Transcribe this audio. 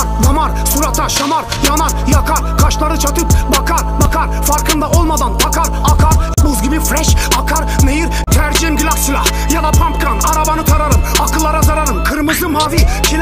damar, surata şamar, yanar, yakar, kaşları çatıp bakar, farkında olmadan takar, akar, buz gibi fresh akar, nehir, tercihim Glock silah ya da pumpgun, arabanı tararım, akıllara zararım, kırmızı mavi